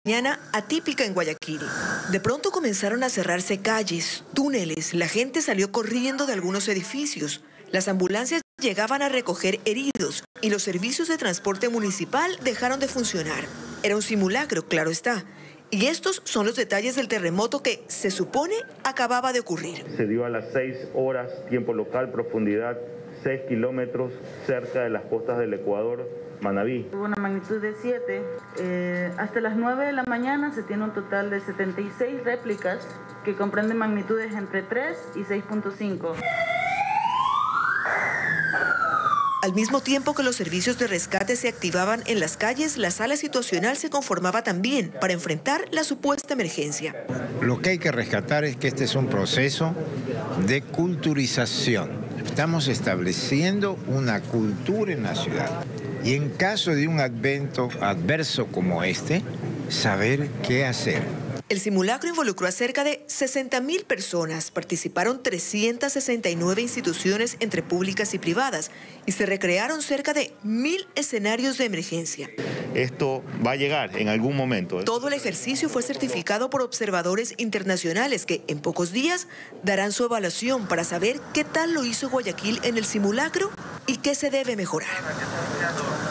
Mañana atípica en Guayaquil. De pronto comenzaron a cerrarse calles, túneles, la gente salió corriendo de algunos edificios. Las ambulancias llegaban a recoger heridos y los servicios de transporte municipal dejaron de funcionar. Era un simulacro, claro está. Y estos son los detalles del terremoto que, se supone, acababa de ocurrir. Se dio a las 6 horas, tiempo local, profundidad 6 kilómetros, cerca de las costas del Ecuador, Manabí. Hubo una magnitud de 7. Hasta las 9 de la mañana se tiene un total de 76 réplicas que comprenden magnitudes entre 3 y 6.5. Al mismo tiempo que los servicios de rescate se activaban en las calles, la sala situacional se conformaba también para enfrentar la supuesta emergencia. Lo que hay que rescatar es que este es un proceso de culturización. Estamos estableciendo una cultura en la ciudad. Y en caso de un evento adverso como este, saber qué hacer. El simulacro involucró a cerca de 60.000 personas. Participaron 369 instituciones entre públicas y privadas y se recrearon cerca de 1.000 escenarios de emergencia. Esto va a llegar en algún momento. Todo el ejercicio fue certificado por observadores internacionales que en pocos días darán su evaluación para saber qué tal lo hizo Guayaquil en el simulacro y qué se debe mejorar.